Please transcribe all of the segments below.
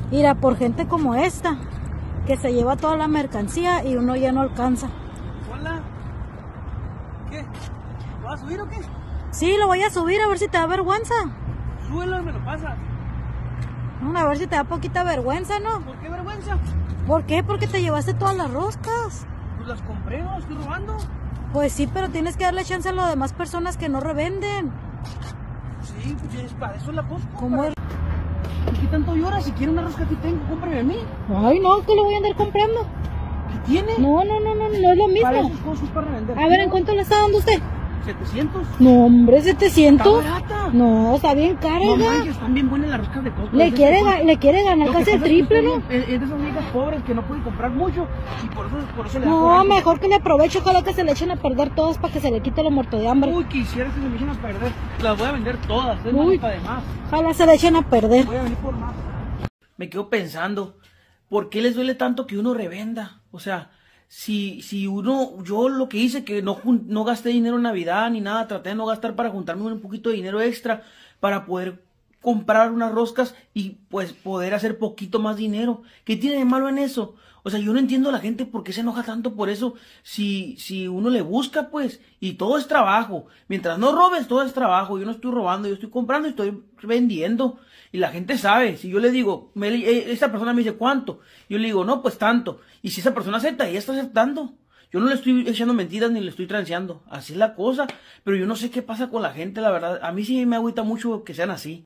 Mira, por gente como esta, que se lleva toda la mercancía y uno ya no alcanza. Hola. ¿Qué? ¿Lo vas a subir o qué? Sí, lo voy a subir a ver si te da vergüenza. Súbelo y me lo pasas. A ver si te da poquita vergüenza, ¿no? ¿Por qué vergüenza? ¿Por qué? Porque te llevaste todas las roscas. Pues las compré, no las estoy robando. Pues sí, pero tienes que darle chance a las demás personas que no revenden. Sí, pues es para eso la Costco. ¿Cómo es? ¿Por qué tanto lloras? Si quiere una rosca que tengo, cómprame a mí. Ay, no, que lo voy a andar comprando. ¿Qué tiene? No es lo mismo. Para esos cosas para revender. A ver, ¿en cuánto le está dando usted? 700. No, hombre, 700. Está barata. No, está bien cara, No oiga. manches, están bien buenas las roscas de Costco. Le quiere ganar Lo que casi el pasa es que triple, ¿no? Es de esas amigas pobres que no pueden comprar mucho y por eso le da No, coraje. mejor que le aproveche, ojalá que se le echen a perder todas para que se le quite lo muerto de hambre. Uy, quisiera que se me echen a perder. Las voy a vender todas, es Uy. más para demás. Ojalá se le echen a perder. Voy a venir por más. Me quedo pensando, ¿por qué les duele tanto que uno revenda? O sea, si uno, yo lo que hice que no gasté dinero en Navidad ni nada, traté de no gastar para juntarme un poquito de dinero extra para poder comprar unas roscas y pues poder hacer poquito más dinero. ¿Qué tiene de malo en eso? O sea, yo no entiendo a la gente por qué se enoja tanto por eso si uno le busca, pues, y todo es trabajo. Mientras no robes, todo es trabajo. Yo no estoy robando, yo estoy comprando y estoy vendiendo. Y la gente sabe, si yo le digo, esta persona me dice, ¿cuánto? Yo le digo, no, pues tanto. Y si esa persona acepta, ella está aceptando. Yo no le estoy echando mentiras ni le estoy transeando. Así es la cosa. Pero yo no sé qué pasa con la gente, la verdad. A mí sí me agüita mucho que sean así.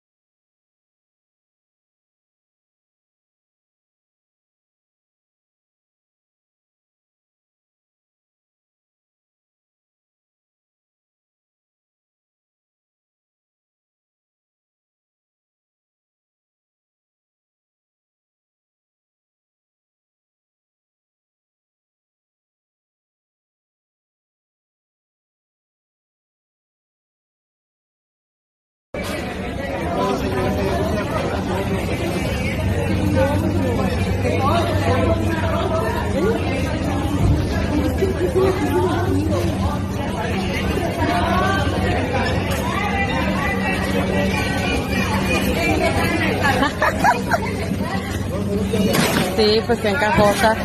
Sí, pues que encajosa.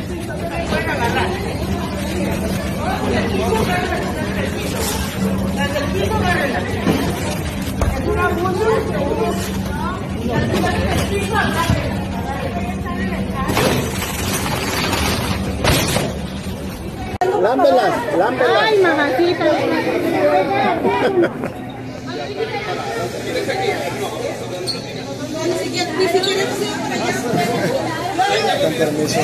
Lámbelas. Ay, mamacita. Con permiso.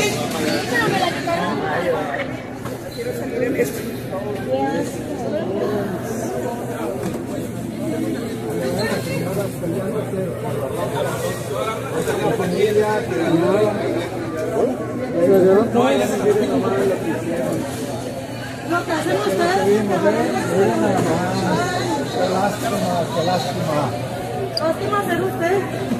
Lo que hacen ustedes. Qué lástima. Lástima ser usted.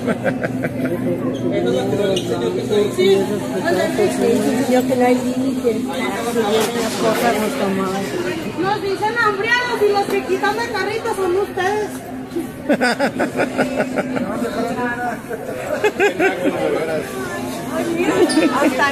Sí, yo que no hay límites. Si vienen las cosas nos tomamos. Nos dicen hambriados y los que quitan de carrito son ustedes. Hasta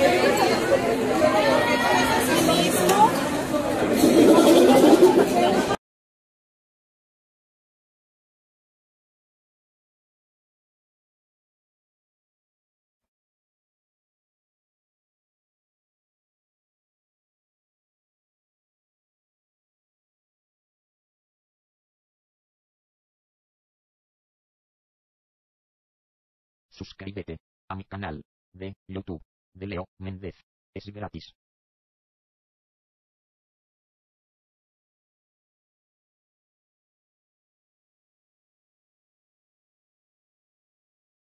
Suscríbete a mi canal de YouTube de Leo Méndez. Es gratis.